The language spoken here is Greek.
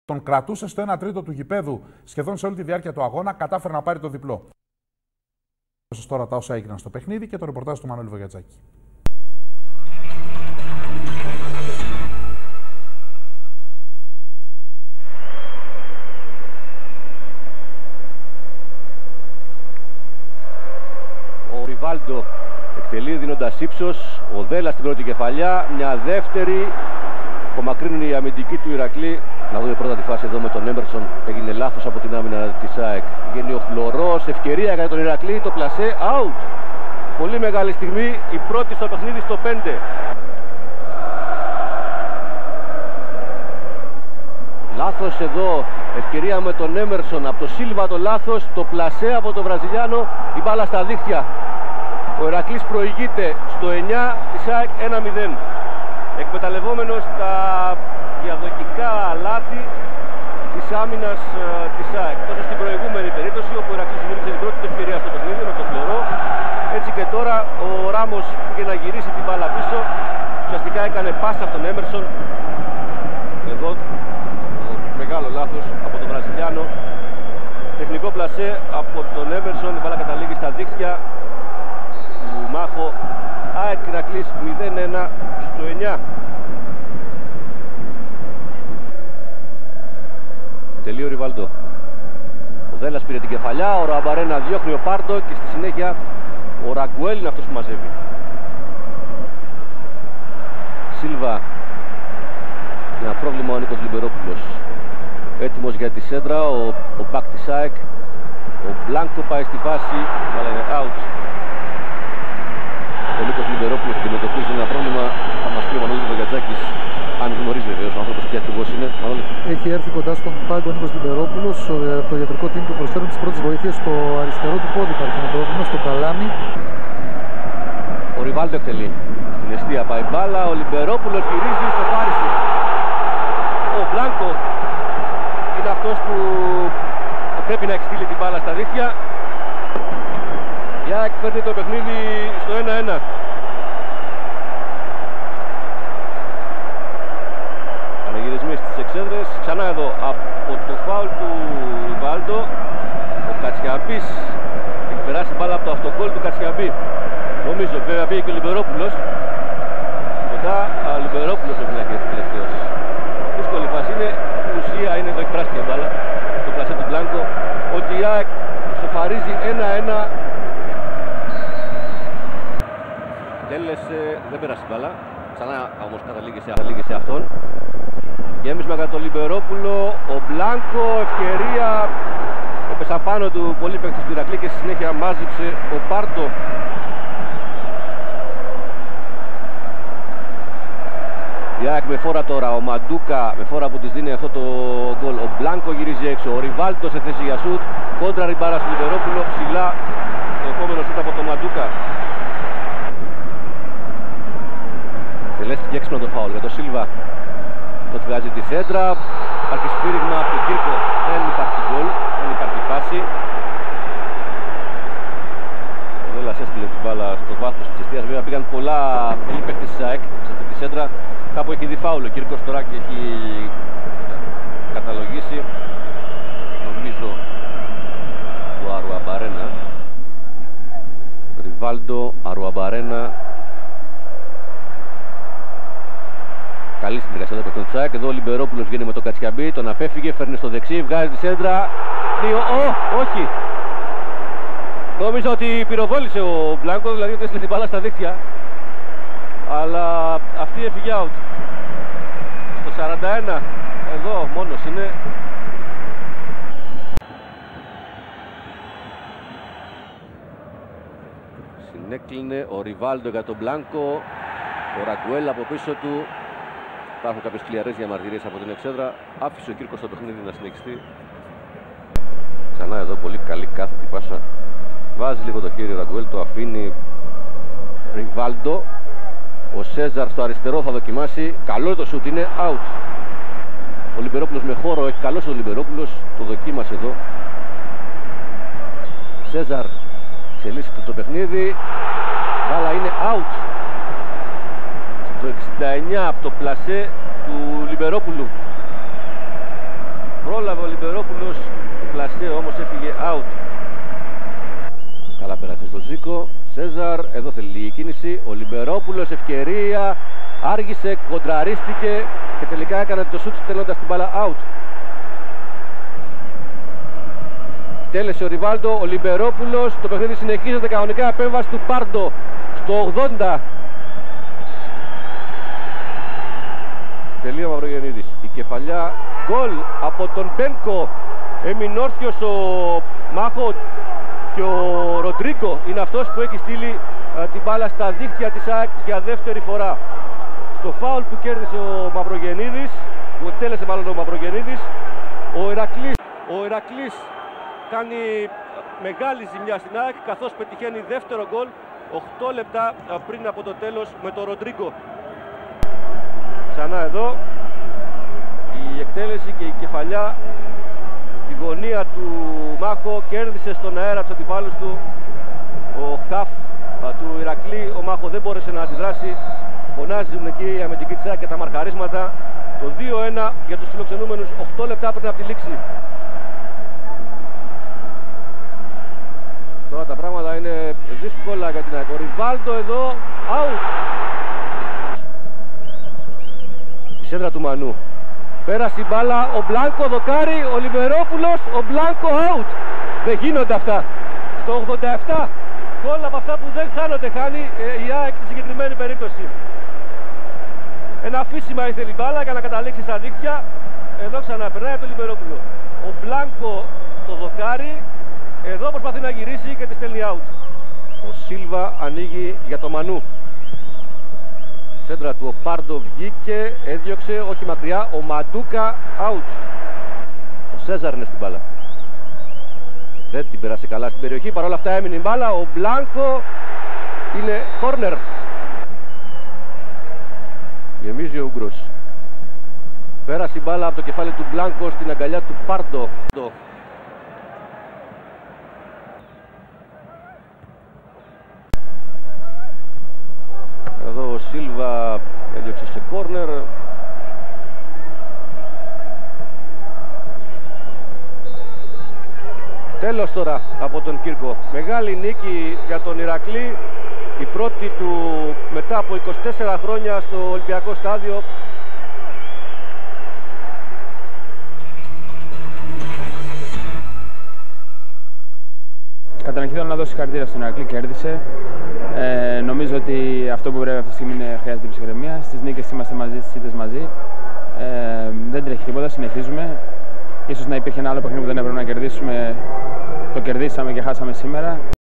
τον κρατούσε στο 1 τρίτο του γηπέδου σχεδόν σε όλη τη διάρκεια του αγώνα, κατάφερε να πάρει το διπλό. Τώρα τα όσα έγιναν στο παιχνίδι και το ρεπορτάζ του Μανώλη Βογιατζάκη. Ο Ριβάλντο εκτελεί δίνοντας ύψος, ο Δέλλας στην πρώτη κεφαλιά, μια δεύτερη, απομακρύνουν οι αμυντικοί του Ηρακλή. Να δούμε πρώτα τη φάση εδώ με τον Έμπερσον, έγινε λάθος από την άμυνα της ΑΕΚ. Βγαίνει ο Φλωρός, ευκαιρία για τον Ηρακλή, το πλασέ, out. Πολύ μεγάλη στιγμή, η πρώτη στο παιχνίδι στο 5. Λάθος εδώ, ευκαιρία με τον Έμερσον, από το Σίλβα το λάθος, το πλασέ από τον Βραζιλιάνο, η μπάλα στα δίχτυα. Ο Ηρακλής προηγείται στο 9, της ΑΕΚ 1-0. Εκμεταλλευόμενος τα διαδοχικά λάθη της άμυνας της ΑΕΚ. Τόσο στην προηγούμενη περίπτωση, όπου ο Ηρακλής δημιούργησε την πρώτη ευκαιρία στο παιχνίδι με τον Φλωρό, έτσι και τώρα ο Ράμος πήγε να γυρίσει την μπάλα πίσω. Ουσιαστικά έκανε πάσα από τον Έμερσον. Εδώ μεγάλο λάθος από τον Βραζιλιάνο. Τεχνικό πλασέ από τον Έμερσον, η μπάλα καταλήγει στα δίχτυα του Μάχο. ΑΕΚ Ηρακλής 0-1 στο 9. Τελεί ο Ριβάλντο. Ο Δέλλας πήρε την κεφαλιά, ο Ραμπαρένα διώχνει ο Πάρντο και στη συνέχεια ο Ραγκουέλ είναι αυτός που μαζεύει. Σίλβα. Ένα πρόβλημα ο Νίκος Λιμπερόπουλος. Έτοιμος για τη σέντρα, ο μπακ της ΑΕΚ. Ο Μπλάνκο πάει στη φάση, αλλά είναι out. Ο Νίκος Λιμπερόπουλος αντιμετωπίζει ένα πρόβλημα, θα μας πει ο Μανώλης Βογιατζάκης, αν γνωρίζει βεβαίως ο άνθρωπος τι ακριβώς είναι. Μανώλη. Έχει έρθει κοντά στον πάγκο ο Νίκος Λιμπερόπουλος, το ιατρικό team του προσφέρουν τις πρώτες βοήθειες στο αριστερό του πόδι. Υπάρχει ένα πρόβλημα στο καλάμι. Ο Ριβάλντο εκτελεί. Στην αιστεία πάει μπάλα, ο Λιμπερόπουλος γυρίζει στο Φάρισι. Ο Μπλάνκο είναι αυτός που πρέπει να εξτείλει την μπάλα στα δίχτυα. Η ΑΕΚ παίρνει το παιχνίδι στο 1-1. Πανεγυρισμοί στις εξέδρες. Ξανά εδώ από το φάουλ του Ριβάλντο. Ο Κατσιαμπής έχει περάσει μπάλα από το αυτοκόλλ του Κατσιαμπή. Νομίζω βέβαια πήγε και ο Λιμπερόπουλος. Μετά ο Λιμπερόπουλος πρέπει να έχει τελευταίος. Δύσκολη φάση είναι, η ουσία είναι εδώ, έχει πράσινη μπάλα. Το πλασέ του Μπλάνκο. Ότι η ΑΕΚ σοφαρίζει 1-1. Τέλεσε, δεν πέρασε μπάλα. Ξανά όμως καταλήγει σε αυτόν. Γέμισμα για τον Λιμπερόπουλο. Ο Μπλάνκο, ευκαιρία. Έπεσα πάνω του πολύ παίκτης του Ηρακλή και στη συνέχεια μάζεψε ο Πάρτο. Η ΑΕΚ με φόρα τώρα, ο Μαντούκα με φόρα που της δίνει αυτό το γκολ. Ο Μπλάνκο γυρίζει έξω, ο Ριβάλντο σε θέση για σουτ. Κόντρα ριμπάρα στο Λιμπερόπουλο, ψηλά το επόμενο σουτ από τον Μαντούκα. Τελέστηκε έξυπνα το φάουλ για τον Σίλβα. Το βγάζει τη σέντρα, υπάρχει σφύριγμα από τον Κύρκο, δεν υπάρχει γκολ, δεν υπάρχει φάση. Ο Δέλλας έστειλε την μπάλα στο βάθος της αιστείας, βέβαια πήγαν πολλοί παίκτες της ΑΕΚ σε αυτή τη σέντρα. Κάπου έχει δει φάουλ ο Κύρκος τώρα και έχει καταλογίσει, νομίζω, του Αρουαμπαρένα. Ριβάλντο, Αρουαμπαρένα. Καλή συνεργασία εδώ από τον Τσάκ. Εδώ ο Λιμπερόπουλος βγαίνει με τον Κατσιαμπή, τον απέφυγε, φέρνει στο δεξί, βγάζει τη σέντρα. Όχι! Νόμιζα ότι πυροβόλησε ο Μπλάνκο, δηλαδή ότι έστειλε την μπάλα στα δίχτυα. Αλλά αυτή έφυγε out. Στο 41, εδώ μόνος είναι. Συνέκλεινε ο Ριβάλντο για τον Μπλάνκο. Ο Ραγκουέλ από πίσω του. Υπάρχουν κάποιες κλιαρές διαμαρτυρίες από την εξέδρα. Άφησε ο Κύρκος το παιχνίδι να συνεχιστεί. Ξανά εδώ πολύ καλή κάθετη πάσα. Βάζει λίγο το χέρι ο Ραγκουέλ, το αφήνει Ριβάλντο. Ο Σέζαρ στο αριστερό θα δοκιμάσει. Καλό το σουτ, είναι out. Ο Λιμπερόπουλος με χώρο, έχει καλός ο Λιμπερόπουλος. Το δοκίμασε εδώ. Σέζαρ εξελίσσεται το παιχνίδι. Μπάλα είναι out. Το 69 από το πλασέ του Λιμπερόπουλου. Λιμπερόπουλος, το πλασέ όμως έφυγε out. Καλά πέρασε στο Ζήκο. Σέζαρ, εδώ θέλει λίγη κίνηση. Ο Λιμπερόπουλος, ευκαιρία, άργησε, κοντραρίστηκε και τελικά έκανε το σουτ στέλνοντας την μπάλα out. Τέλεσε ο Ριβάλντο, ο Λιμπερόπουλος, το παιχνίδι συνεχίζεται κανονικά, επέμβαση του Πάρντο στο 80. Τελείο Μαυρογεννίδης, η κεφαλιά, γκολ από τον Μπένκο. Έμεινε όρθιος ο Μάχο και ο Ροντρίκο είναι αυτός που έχει στείλει την μπάλα στα δίχτυα της ΑΕΚ για δεύτερη φορά. Στο φάουλ που κέρδισε ο Μαυρογεννίδης, που εκτέλεσε μάλλον ο Μαυρογεννίδης, ο Ηρακλής κάνει μεγάλη ζημιά στην ΑΕΚ, καθώς πετυχαίνει δεύτερο γκολ 8 λεπτά πριν από το τέλος με τον Ροντρίκο. Ξανά εδώ η εκτέλεση και η κεφαλιά, η γωνία του Μάχο, κέρδισε στον αέρα τους αντιπάλους του. Ο χαφ του Ηρακλή, ο Μάχο δεν μπόρεσε να αντιδράσει. Φωνάζουν εκεί η αμυντική της ΑΕΚ και τα μαρκαρίσματα. Το 2-1 για τους φιλοξενούμενους 8 λεπτά πριν από τη λήξη. Τώρα τα πράγματα είναι δύσκολα για την ΑΕΚ. Ο Ριβάλντο εδώ, out. Η σέντρα του Μανού. Πέρασε η μπάλα, ο Μπλάνκο δοκάρι, ο Λιμπερόπουλος, ο Μπλάνκο out. Δεν γίνονται αυτά. Στο 87, γκολ από αυτά που δεν χάνονται, χάνει η ΑΕΚ στη συγκεκριμένη περίπτωση. Ένα αφήσιμα ήθελε η μπάλα για να καταλήξει στα δίκτυα. Εδώ ξαναπερνάει από τον Λιμπερόπουλο. Ο Μπλάνκο το δοκάρι, εδώ προσπαθεί να γυρίσει και τη στέλνει out. Ο Σίλβα ανοίγει για το Μανού. Σέντρα του, ο Πάρντο βγήκε, έδιωξε, όχι μακριά, ο Μαντούκα out. Ο Σέζαρ είναι στην μπάλα. Δεν την πέρασε καλά στην περιοχή, παρόλα αυτά έμεινε η μπάλα. Ο Μπλάνκο είναι corner. Γεμίζει ο Ούγκρος. Πέρασε η μπάλα από το κεφάλι του Μπλάνκο στην αγκαλιά του Πάρντο. Εδώ ο Σίλβα έδιωξε σε κόρνερ. Τέλος τώρα από τον Κύρκο. Μεγάλη νίκη για τον Ηρακλή. Η πρώτη του μετά από 24 χρόνια στο Ολυμπιακό Στάδιο. Καταρχήν θέλω να δώσω συγχαρητήρια στον Ηρακλή, κέρδισε. Νομίζω ότι αυτό που πρέπει αυτή τη στιγμή είναι χρειάζεται ψυχραιμία. Στις νίκες είμαστε μαζί, στις ήττες μαζί. Δεν τρέχει τίποτα, συνεχίζουμε. Ίσως να υπήρχε ένα άλλο παιχνίδι που δεν έπρεπε να κερδίσουμε. Το κερδίσαμε και χάσαμε σήμερα.